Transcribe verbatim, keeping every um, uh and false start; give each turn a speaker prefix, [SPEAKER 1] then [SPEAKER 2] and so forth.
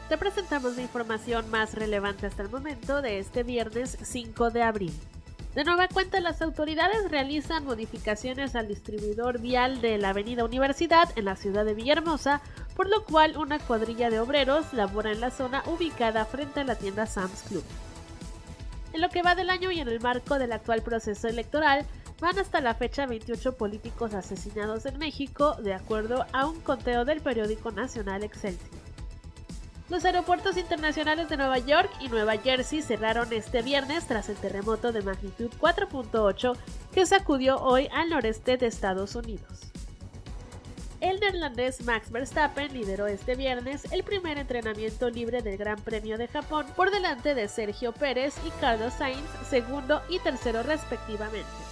[SPEAKER 1] Te presentamos la información más relevante hasta el momento de este viernes cinco de abril. De nueva cuenta, las autoridades realizan modificaciones al distribuidor vial de la Avenida Universidad en la ciudad de Villahermosa, por lo cual una cuadrilla de obreros labora en la zona ubicada frente a la tienda Sam's Club. En lo que va del año y en el marco del actual proceso electoral, van hasta la fecha veintiocho políticos asesinados en México, de acuerdo a un conteo del periódico nacional Excelsior. Los aeropuertos internacionales de Nueva York y Nueva Jersey cerraron este viernes tras el terremoto de magnitud cuatro punto ocho que sacudió hoy al noreste de Estados Unidos. El neerlandés Max Verstappen lideró este viernes el primer entrenamiento libre del Gran Premio de Japón por delante de Sergio Pérez y Carlos Sainz, segundo y tercero respectivamente.